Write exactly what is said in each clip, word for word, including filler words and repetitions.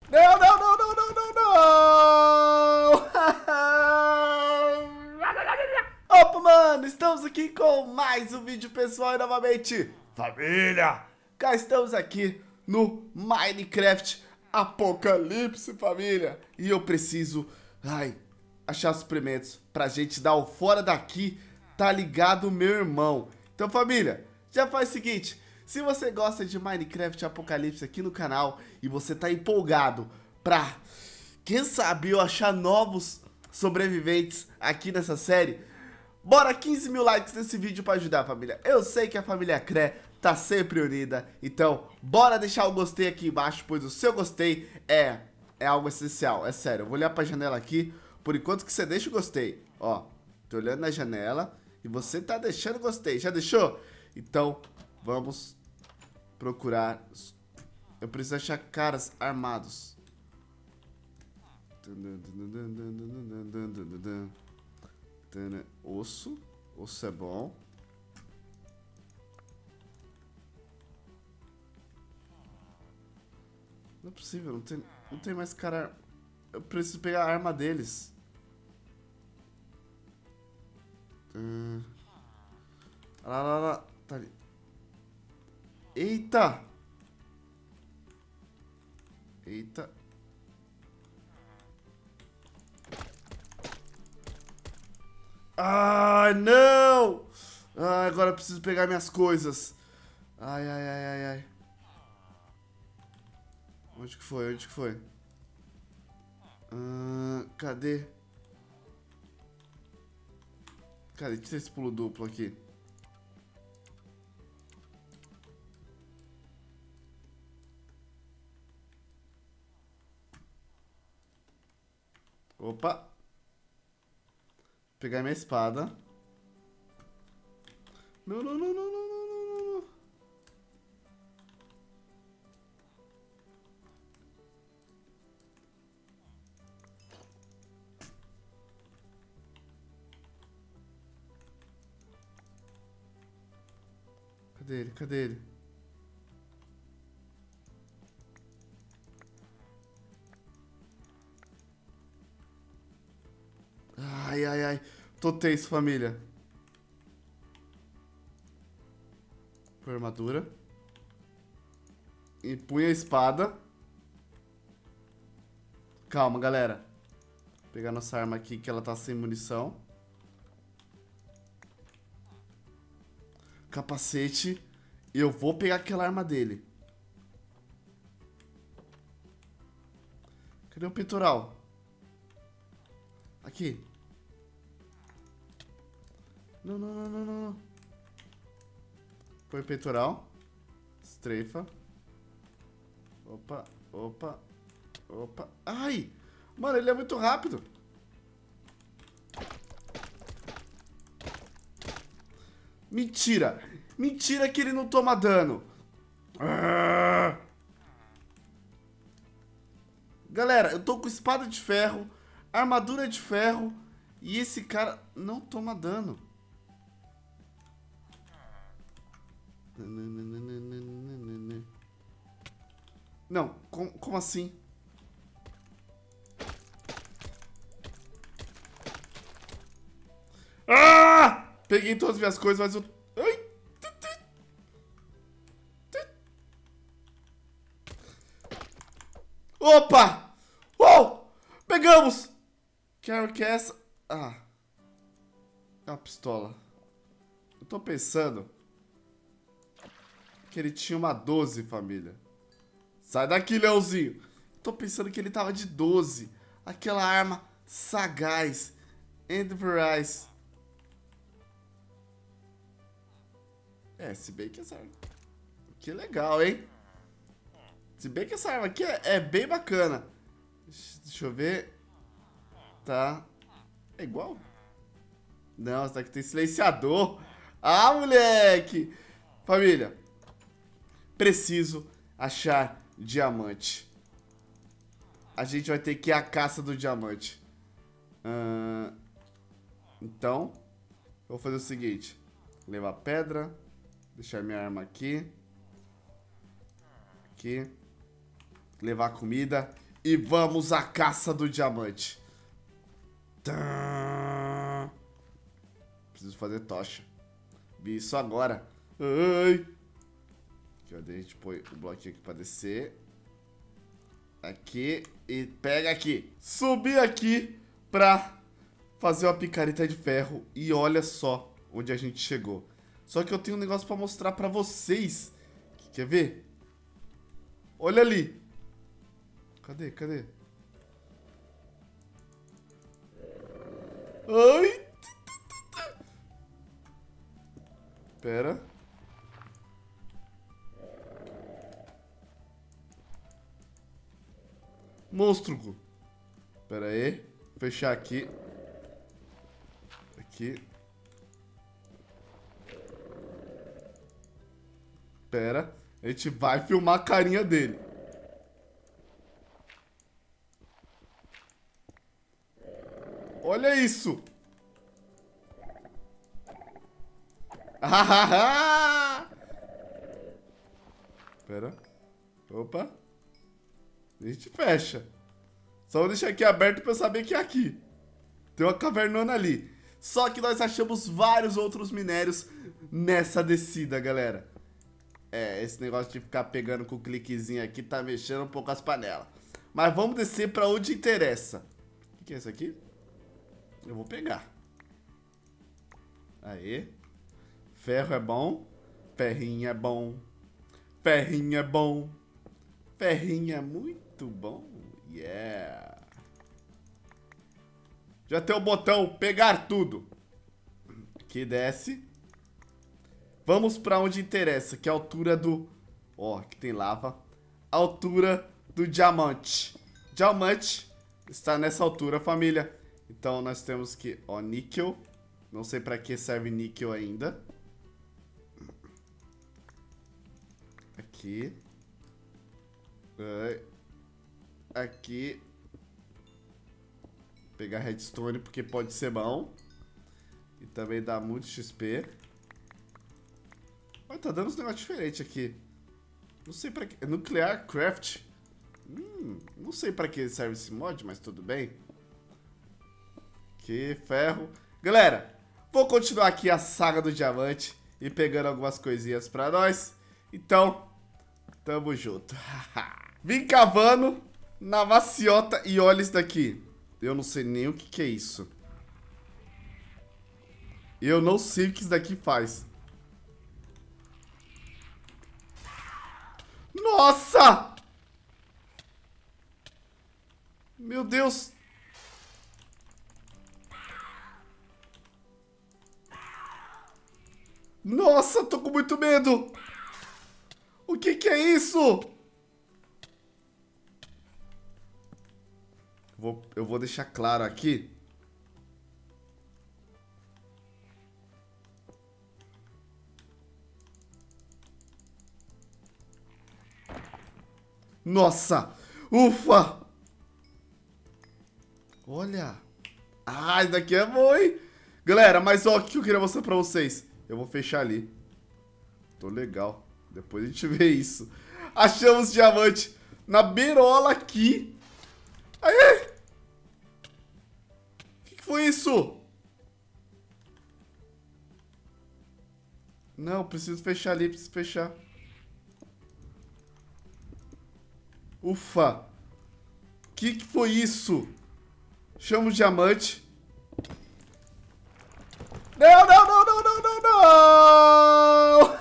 Não, não, não, não, não, não, não! Opa, mano, estamos aqui com mais um vídeo, pessoal, e novamente, família! Cá estamos aqui no Minecraft Apocalipse, família! E eu preciso, ai, achar suprimentos pra gente dar o fora daqui, tá ligado, meu irmão? Então, família, já faz o seguinte... Se você gosta de Minecraft Apocalipse aqui no canal e você tá empolgado pra, quem sabe, eu achar novos sobreviventes aqui nessa série, bora quinze mil likes nesse vídeo pra ajudar, família. Eu sei que a família Cré tá sempre unida, então bora deixar o gostei aqui embaixo, pois o seu gostei é, é algo essencial, é sério. Eu vou olhar pra janela aqui, por enquanto que você deixa o gostei. Ó, tô olhando na janela e você tá deixando o gostei. Já deixou? Então... vamos procurar. Eu preciso achar caras armados. Osso. Osso é bom. Não é possível, não tem, não tem mais cara. Eu preciso pegar a arma deles. Hum. Lá, lá, lá. Tá ali. Eita! Eita! Ai, não! Ai, agora eu preciso pegar minhas coisas. Ai, ai, ai, ai, ai. Onde que foi? Onde que foi? Ah, cadê? Cadê? Tira esse pulo duplo aqui. Opa! Vou pegar minha espada. Não, não, não, não, não, não, não, não. Cadê ele? Cadê ele? Ai, ai, ai. Tô tenso, família. Põe a armadura. E punha a espada. Calma, galera. Vou pegar nossa arma aqui, que ela tá sem munição. Capacete. E eu vou pegar aquela arma dele. Cadê o peitoral? Aqui. Não, não, não, não, não. Põe o peitoral. Estreifa. Opa, opa, opa. Ai! Mano, ele é muito rápido. Mentira! Mentira que ele não toma dano. Ah! Galera, eu tô com espada de ferro, armadura de ferro e esse cara não toma dano. Não, com, como assim? Ah! Peguei todas as minhas coisas, mas eu... Ai! Opa! Uou! Pegamos! Quero que essa... Ah. É uma pistola. Eu tô pensando... que ele tinha uma doze, família. Sai daqui, Leãozinho. Tô pensando que ele tava de doze. Aquela arma sagaz. Enterprise. É, se bem que essa arma... Que legal, hein? Se bem que essa arma aqui é, é bem bacana. Deixa eu ver. Tá. É igual? Não, essa daqui tem silenciador. Ah, moleque! Família. Preciso achar diamante. A gente vai ter que ir à caça do diamante. Uh, então, eu vou fazer o seguinte. Levar pedra. Deixar minha arma aqui. Aqui. Levar comida. E vamos à caça do diamante. Tã. Preciso fazer tocha. Vi isso agora. Ai. Aqui, a gente põe o bloquinho aqui pra descer. Aqui. E pega aqui. Subi aqui pra fazer uma picareta de ferro. E olha só onde a gente chegou. Só que eu tenho um negócio pra mostrar pra vocês. Quer ver? Olha ali. Cadê? Cadê? Ai. Pera. Monstro. Pera aí. Fechar aqui. Aqui. Pera. A gente vai filmar a carinha dele. Olha isso. Pera. Opa. A gente fecha. Só vou deixar aqui aberto pra eu saber que é aqui. Tem uma cavernona ali. Só que nós achamos vários outros minérios nessa descida, galera. É, esse negócio de ficar pegando com o cliquezinho aqui tá mexendo um pouco as panelas. Mas vamos descer pra onde interessa. O que é isso aqui? Eu vou pegar. Aê. Ferro é bom. Ferrinho é bom. Ferrinho é bom. Ferrinho é muito bom. Yeah. Já tem o botão pegar tudo. Aqui desce. Vamos pra onde interessa, que é a altura do... Ó, aqui tem lava. Altura do diamante. Diamante está nessa altura, família. Então nós temos que... Ó, níquel. Não sei pra que serve níquel ainda. Aqui. Aqui. Pegar redstone porque pode ser bom. E também dá muito X P. Mas tá dando uns negócios diferentes aqui. Não sei pra que... Nuclear Craft. Hum, não sei pra que serve esse mod, mas tudo bem. Aqui, ferro. Galera, vou continuar aqui a saga do diamante. E pegando algumas coisinhas pra nós. Então, tamo junto. Vim cavando na maciota e olha isso daqui. Eu não sei nem o que que é isso. Eu não sei o que isso daqui faz. Nossa! Meu Deus! Nossa, tô com muito medo! O que que é isso? Vou, eu vou deixar claro aqui. Nossa! Ufa! Olha! Ah, isso daqui é bom, hein? Galera, mas ó, o que eu queria mostrar pra vocês? Eu vou fechar ali. Tô legal. Depois a gente vê isso. Achamos diamante na beirola aqui. Aê! O que, que foi isso? Não, preciso fechar ali, preciso fechar. Ufa! O que, que foi isso? Chama o diamante. Não, não, não, não, não, não, não!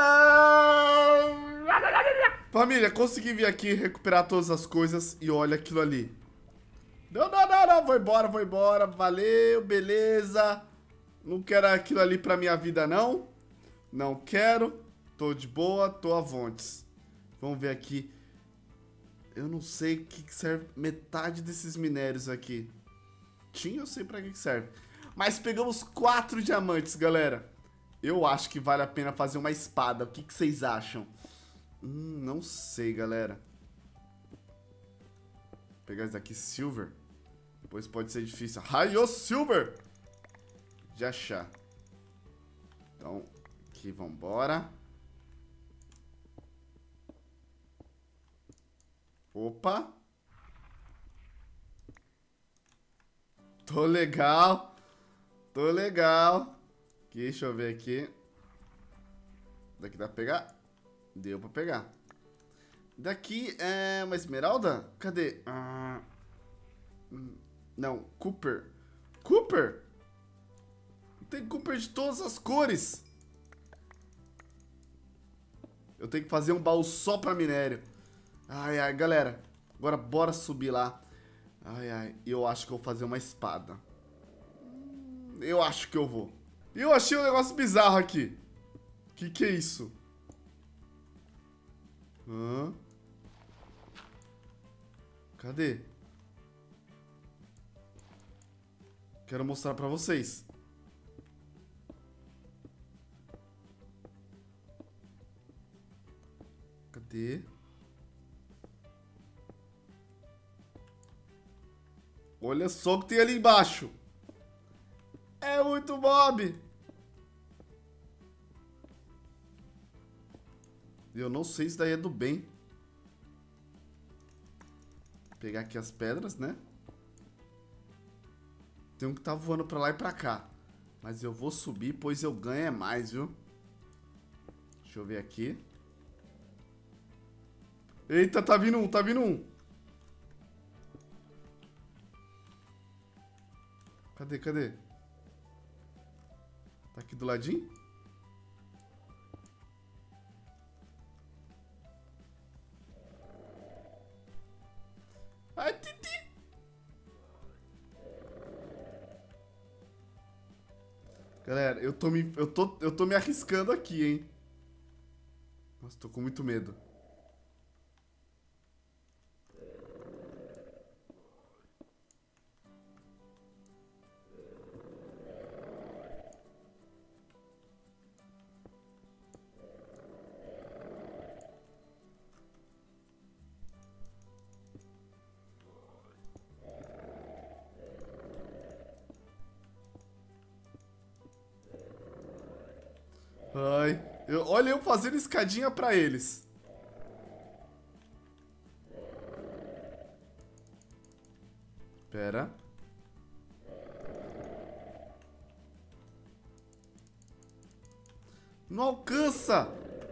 Família, consegui vir aqui recuperar todas as coisas e olha aquilo ali. Não, não, não, não, vou embora, vou embora, valeu, beleza. Não quero aquilo ali pra minha vida, não. Não quero, tô de boa, tô à vontade. Vamos ver aqui. Eu não sei o que que serve metade desses minérios aqui. Tinha, eu sei pra que que serve. Mas pegamos quatro diamantes, galera. Eu acho que vale a pena fazer uma espada. O que que vocês acham? Hum, não sei, galera. Vou pegar esse daqui, silver. Depois pode ser difícil. Raio silver! De achar. Então, aqui, vambora. Opa! Tô legal. Tô legal. Aqui, deixa eu ver aqui. Daqui dá pra pegar? Deu pra pegar. Daqui é uma esmeralda? Cadê? Ah, não, Cooper. Cooper? Tem Cooper de todas as cores. Eu tenho que fazer um baú só pra minério. Ai, ai, galera. Agora bora subir lá. Ai, ai. Eu acho que eu vou fazer uma espada. Eu acho que eu vou. Eu achei um negócio bizarro aqui. Que que é isso? Hã? Cadê? Quero mostrar pra vocês. Cadê? Olha só o que tem ali embaixo. É muito Bob. Eu não sei se daí é do bem. Vou pegar aqui as pedras, né? Tem um que tá voando pra lá e pra cá. Mas eu vou subir, pois eu ganho é mais, viu? Deixa eu ver aqui. Eita, tá vindo um, tá vindo um. Cadê, cadê? Tá aqui do ladinho? Ai, Titi! Galera, eu tô me, eu tô, eu tô me arriscando aqui, hein? Nossa, tô com muito medo. Ai, eu, olha eu fazendo escadinha pra eles. Pera. Não alcança!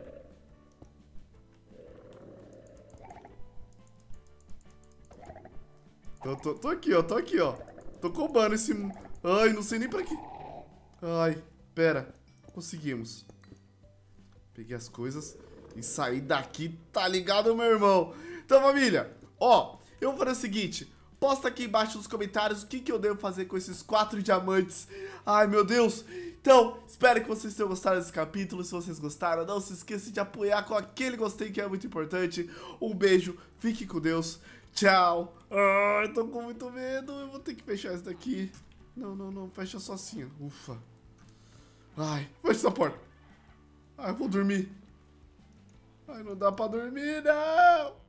Eu tô, tô aqui, ó, tô aqui, ó. Tô combando esse... Ai, não sei nem pra quê. Ai, pera. Conseguimos. Peguei as coisas e saí daqui, tá ligado, meu irmão? Então, família, ó, eu vou fazer o seguinte. Posta aqui embaixo nos comentários o que, que eu devo fazer com esses quatro diamantes. Ai, meu Deus. Então, espero que vocês tenham gostado desse capítulo. Se vocês gostaram, não se esqueça de apoiar com aquele gostei que é muito importante. Um beijo, fique com Deus. Tchau. Ai, tô com muito medo. Eu vou ter que fechar isso daqui. Não, não, não. Fecha só assim. Ufa. Ai, fecha essa porta. Ai, eu vou dormir. Ai, não dá pra dormir, não.